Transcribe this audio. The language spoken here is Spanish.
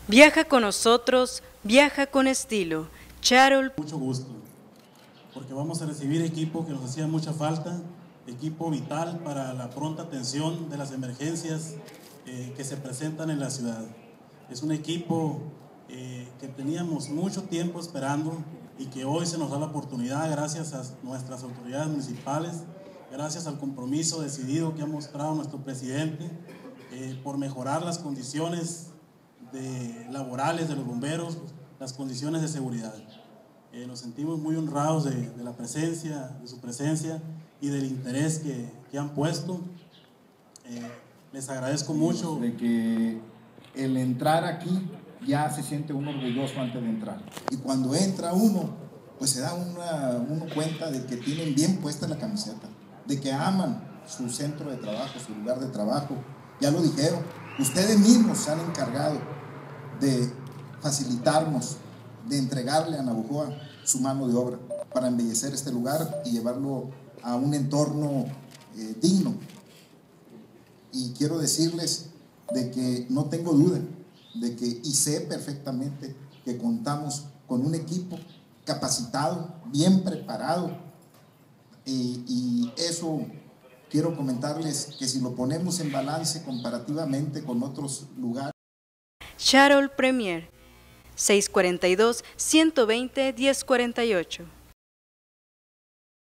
Viaja con nosotros, viaja con estilo. Charol. Mucho gusto, porque vamos a recibir equipo que nos hacía mucha falta, equipo vital para la pronta atención de las emergencias que se presentan en la ciudad. Es un equipo que teníamos mucho tiempo esperando y que hoy se nos da la oportunidad gracias a nuestras autoridades municipales, gracias al compromiso decidido que ha mostrado nuestro presidente por mejorar las condiciones laborales de los bomberos, las condiciones de seguridad. Nos sentimos muy honrados de la presencia, de su presencia y del interés que han puesto. Les agradezco mucho. De que el entrar aquí ya se siente uno orgulloso antes de entrar. Y cuando entra uno, pues se da uno cuenta de que tienen bien puesta la camiseta, de que aman su centro de trabajo, su lugar de trabajo. Ya lo dijeron, ustedes mismos se han encargado de facilitarnos, de entregarle a Navojoa su mano de obra para embellecer este lugar y llevarlo a un entorno digno. Y quiero decirles de que no tengo duda de que, y sé perfectamente que contamos con un equipo capacitado, bien preparado, y eso quiero comentarles que si lo ponemos en balance comparativamente con otros lugares. Charol Premier 642-120-1048